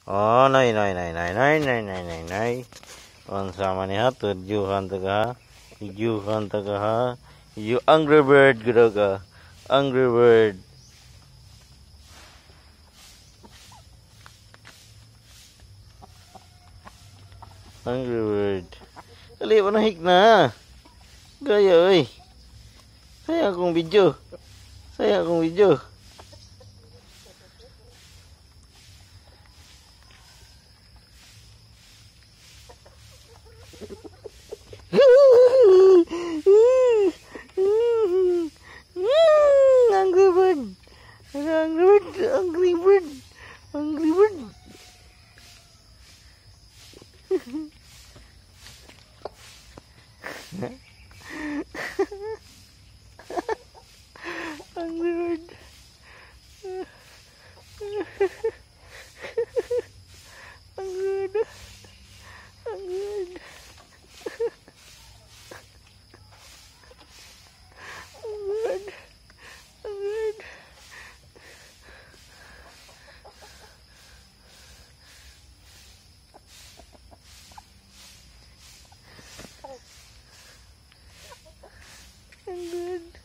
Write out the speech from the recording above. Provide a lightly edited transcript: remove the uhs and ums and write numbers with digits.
Oh, nay, nay, nay, nay, nay, nay, nay, nay, nay. Unsa man niya, tujuhan taga, tujuhan taga, you angry bird, guraga, angry bird. Angry bird. Dali, manahik na. Gaya, oy. Sayang akong video. Sayang akong video. Angry bird. Angry bird. Angry bird. Angry bird. Angry bird. Angry bird. Angry bird. Angry bird. Angry bird. Angry bird.